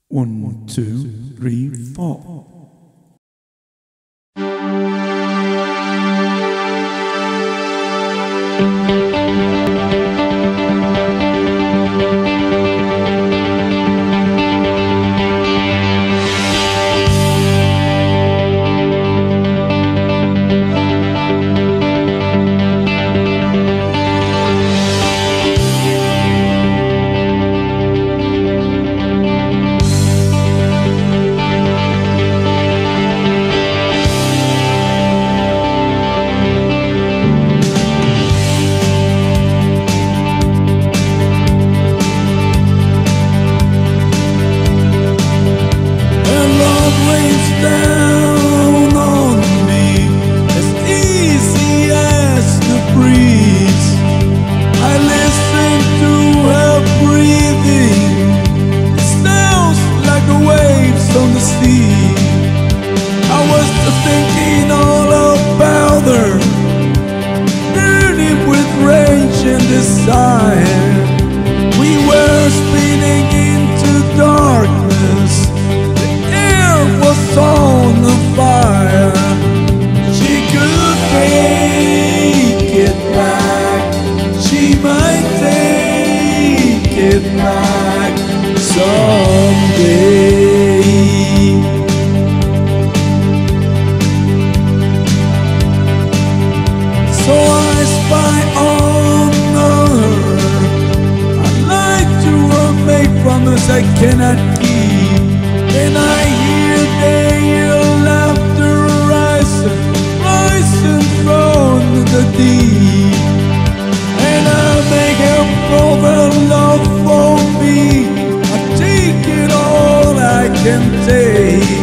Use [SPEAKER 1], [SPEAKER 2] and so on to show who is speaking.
[SPEAKER 1] 1, 2, 3, 4. Down on me as easy as the breeze. I listen to her breathing. It sounds like the waves on the sea. I was thinking all about her, burning with rage and desire. We were spinning into darkness. Was on the fire. She could take it back. She might take it back someday. So I spy on her. I like to make promises I cannot keep. And I hear their laughter rising from the deep. And I make her pour her love for me. I take it all I can take.